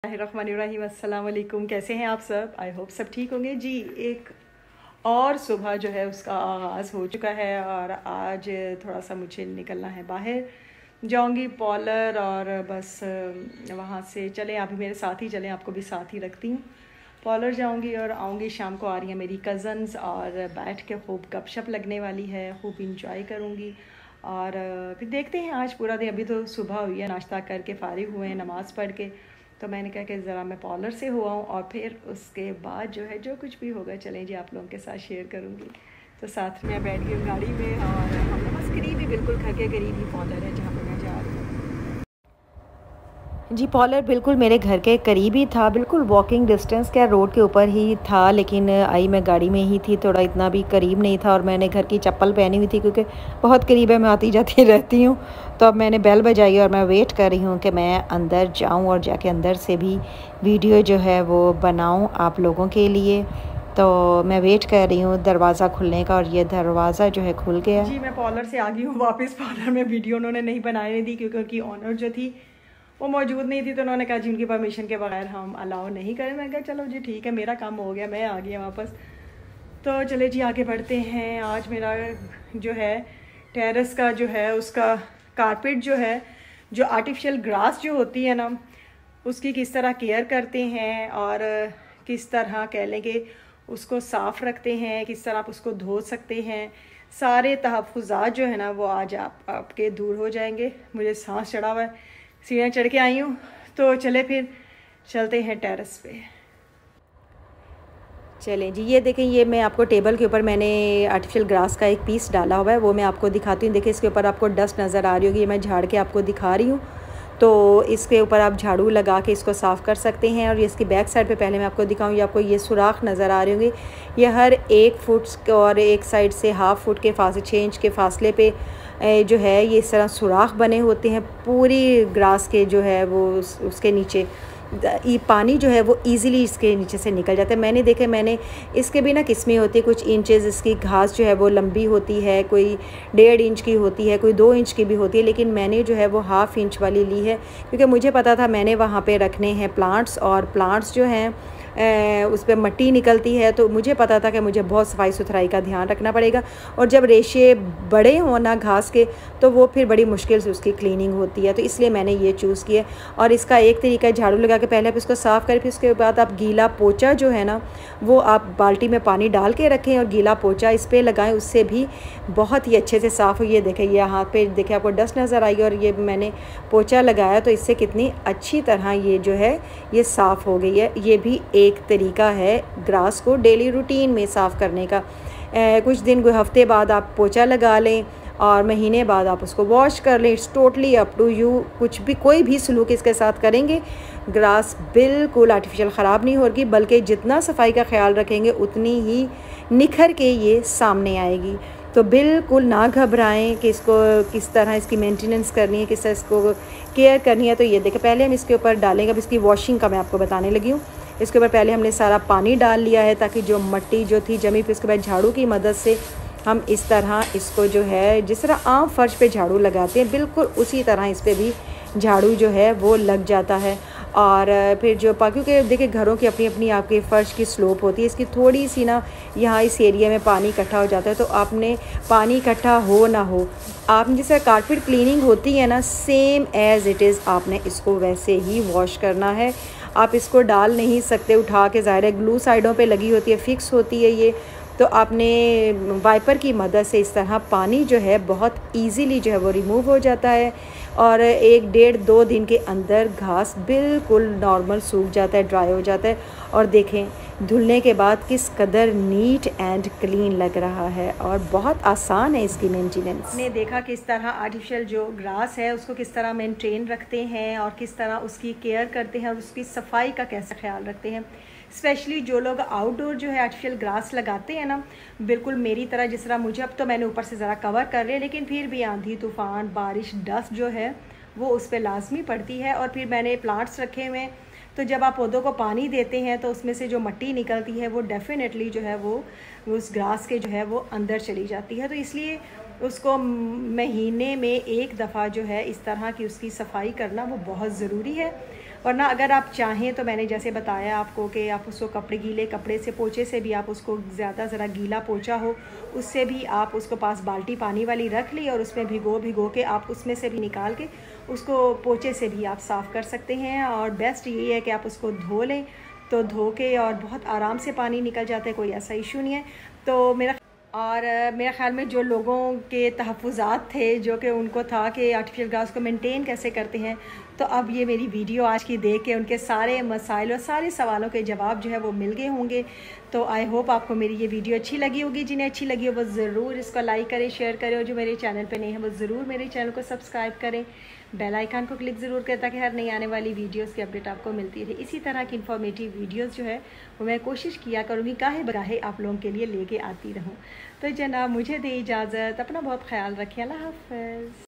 रहमानिर्रहीम। अस्सलाम वालेकुम। कैसे हैं आप सब? आई होप सब ठीक होंगे जी। एक और सुबह जो है उसका आगाज़ हो चुका है और आज थोड़ा सा मुझे निकलना है बाहर, जाऊंगी पॉलर और बस वहाँ से चलें, आप भी मेरे साथ ही चलें, आपको भी साथ ही रखती हूँ। पॉलर जाऊंगी और आऊँगी, शाम को आ रही हैं मेरी कज़न्स और बैठ के खूब गपशप लगने वाली है, खूब इंजॉय करूँगी और फिर देखते हैं आज पूरा दिन। अभी तो सुबह हुई है, नाश्ता करके फ़ारिग हुए हैं नमाज़ पढ़ के, तो मैंने कहा कि ज़रा मैं पॉलर से हुआ हूँ और फिर उसके बाद जो है जो कुछ भी होगा चलें जी आप लोगों के साथ शेयर करूँगी। तो साथ में बैठ गई गाड़ी में और हम लोग बस करीब ही, बिल्कुल घर के करीब ही पॉलर है जहाँ पर मैं जा रही हूँ जी। पॉलर बिल्कुल मेरे घर के करीब ही था, बिल्कुल वॉकिंग डिस्टेंस क्या, रोड के ऊपर ही था, लेकिन आई मैं गाड़ी में ही थी, थोड़ा इतना भी करीब नहीं था और मैंने घर की चप्पल पहनी हुई थी क्योंकि बहुत करीब है, मैं आती जाती रहती हूँ। तो अब मैंने बेल बजाई और मैं वेट कर रही हूँ कि मैं अंदर जाऊँ और जाके अंदर से भी वीडियो जो है वो बनाऊँ आप लोगों के लिए। तो मैं वेट कर रही हूँ दरवाज़ा खुलने का और ये दरवाज़ा जो है खुल गया जी। मैं पॉलर से आ गई हूँ वापस। पॉलर में वीडियो उन्होंने नहीं बनाने दी क्योंकि उनकी ऑनर जो थी वो मौजूद नहीं थी, तो उन्होंने कहा जी उनकी परमिशन के बगैर हम अलाउ नहीं करें। मैं कहा चलो जी ठीक है, मेरा काम हो गया, मैं आ गई वापस। तो चले जी आगे बढ़ते हैं। आज मेरा जो है टेरेस का जो है उसका कारपेट जो है, जो आर्टिफिशियल ग्रास जो होती है ना, उसकी किस तरह केयर करते हैं और किस तरह कह लें कि उसको साफ़ रखते हैं, किस तरह आप उसको धो सकते हैं, सारे तहफ़्फ़ुज़ात जो है ना वो आज आपके दूर हो जाएंगे। मुझे सांस चढ़ा हुआ है, सीढ़ियाँ चढ़ के आई हूँ, तो चले फिर चलते हैं टेरेस पे। चलें जी, ये देखें, ये मैं आपको टेबल के ऊपर मैंने आर्टिफिशियल ग्रास का एक पीस डाला हुआ है, वो मैं आपको दिखाती हूँ। देखिए इसके ऊपर आपको डस्ट नज़र आ रही होगी, ये मैं झाड़ के आपको दिखा रही हूँ। तो इसके ऊपर आप झाड़ू लगा के इसको साफ़ कर सकते हैं। और ये इसकी बैक साइड पे पहले मैं आपको दिखाऊँ, ये आपको ये सुराख नज़र आ रहे होंगे, ये हर 1 फुट और एक साइड से हाफ़ फुट के 6 इंच के फासले पे जो है ये इस तरह सुराख बने होते हैं पूरी ग्रास के जो है वो उसके नीचे। ये पानी जो है वो इजीली इसके नीचे से निकल जाता है। मैंने देखे, मैंने इसके भी ना किस्में होती है, कुछ इंचेस इसकी घास जो है वो लंबी होती है, कोई 1.5 इंच की होती है, कोई 2 इंच की भी होती है, लेकिन मैंने जो है वो 1/2 इंच वाली ली है क्योंकि मुझे पता था मैंने वहाँ पे रखने हैं प्लांट्स, और प्लांट्स जो हैं उस पर मट्टी निकलती है, तो मुझे पता था कि मुझे बहुत सफाई सुथराई का ध्यान रखना पड़ेगा। और जब रेशे बड़े हों ना घास के, तो वो फिर बड़ी मुश्किल से उसकी क्लीनिंग होती है, तो इसलिए मैंने ये चूज़ किया। और इसका एक तरीका है झाड़ू लगा के पहले आप इसको साफ़ करें, फिर उसके बाद आप गीला पोंछा जो है ना वो आप बाल्टी में पानी डाल के रखें और गीला पोंछा इस पर लगाएं, उससे भी बहुत ही अच्छे से साफ़ हो। ये देखें, ये हाथ पे देखें आपको डस्ट नज़र आई, और ये मैंने पोंछा लगाया तो इससे कितनी अच्छी तरह ये जो है ये साफ़ हो गई है। ये भी एक तरीका है ग्रास को डेली रूटीन में साफ़ करने का। कुछ दिन, कोई हफ्ते बाद आप पोंछा लगा लें और महीने बाद आप उसको वॉश कर लें। It's totally up to you. कुछ भी, कोई भी सलूक इसके साथ करेंगे, ग्रास बिल्कुल आर्टिफिशियल ख़राब नहीं होगी, बल्कि जितना सफाई का ख्याल रखेंगे उतनी ही निखर के ये सामने आएगी। तो बिल्कुल ना घबराएं कि इसको किस तरह इसकी मेंटेनेंस करनी है, किस तरह इसको केयर करनी है। तो ये देखें, पहले हम इसके ऊपर डालेंगे, अब इसकी वॉशिंग का मैं आपको बताने लगी हूँ। इसके ऊपर पहले हमने सारा पानी डाल लिया है ताकि जो मिट्टी जो थी जमी, फिर इसके बाद झाड़ू की मदद से हम इस तरह इसको जो है, जिस तरह आम फर्श पे झाड़ू लगाते हैं, बिल्कुल उसी तरह इस पर भी झाड़ू जो है वो लग जाता है। और फिर जो क्योंकि देखिए घरों की अपनी अपनी आपके फ़र्श की स्लोप होती है, इसकी थोड़ी सी ना यहाँ इस एरिया में पानी इकट्ठा हो जाता है, तो आपने पानी इकट्ठा हो ना हो, आपने जिस तरह कारपेट क्लीनिंग होती है ना, सेम एज़ इट इज़ आपने इसको वैसे ही वॉश करना है। आप इसको डाल नहीं सकते उठा के, ज़ाहिर है ग्लू साइडों पे लगी होती है, फिक्स होती है ये, तो आपने वाइपर की मदद से इस तरह पानी जो है बहुत इजीली जो है वो रिमूव हो जाता है। और 1 डेढ़ 2 दिन के अंदर घास बिल्कुल नॉर्मल सूख जाता है, ड्राई हो जाता है। और देखें धुलने के बाद किस कदर नीट एंड क्लीन लग रहा है और बहुत आसान है इसकी मेंटेनेंस। ने देखा किस तरह आर्टिफिशियल जो ग्रास है उसको किस तरह मेंटेन रखते हैं और किस तरह उसकी केयर करते हैं और उसकी सफाई का कैसे ख्याल रखते हैं। स्पेशली जो लोग आउटडोर जो है आर्टिफिशियल ग्रास लगाते हैं ना, बिल्कुल मेरी तरह, जिस तरह मुझे, अब तो मैंने ऊपर से ज़रा कवर कर लिया, लेकिन फिर भी आंधी तूफ़ान बारिश डस्ट जो है वो उस पर लाजमी पड़ती है। और फिर मैंने प्लांट्स रखे हुए हैं, तो जब आप पौधों को पानी देते हैं तो उसमें से जो मिट्टी निकलती है वो डेफिनेटली जो है वो उस ग्रास के जो है वो अंदर चली जाती है। तो इसलिए उसको महीने में 1 दफ़ा जो है इस तरह की उसकी सफाई करना वो बहुत ज़रूरी है। वरना अगर आप चाहें तो मैंने जैसे बताया आपको कि आप उसको गीले कपड़े से, पोछे से भी आप उसको ज़रा गीला पोछा हो उससे भी आप उसको पास बाल्टी पानी वाली रख ली और उसमें भिगो के आप उसमें से भी निकाल के उसको पोछे से भी आप साफ़ कर सकते हैं। और बेस्ट यही है कि आप उसको धो लें, तो धो के और बहुत आराम से पानी निकल जाता है, कोई ऐसा इशू नहीं है। तो मेरा ख़्याल में जो लोगों के तहफ़्फ़ुज़ात थे, जो कि उनको था कि आर्टिफिशियल ग्रास को मेंटेन कैसे करते हैं, तो अब ये मेरी वीडियो आज की देख के उनके सारे मसाइल और सारे सवालों के जवाब जो है वो मिल गए होंगे। तो आई होप आपको मेरी ये वीडियो अच्छी लगी होगी। जिन्हें अच्छी लगी हो वो ज़रूर इसको लाइक करें, शेयर करें, और जो मेरे चैनल पे नहीं है वो ज़रूर मेरे चैनल को सब्सक्राइब करें, बेल आइकन को क्लिक ज़रूर करें ताकि हर नई आने वाली वीडियोस की अपडेट आपको मिलती रहे। इसी तरह की इन्फॉर्मेटिव वीडियोस जो है वो मैं कोशिश किया करूँगी गाहे बगाहे आप लोगों के लिए लेके आती रहूँ। तो जनाब मुझे दे इजाज़त, अपना बहुत ख्याल रखें, अल्लाह हाफ़िज़।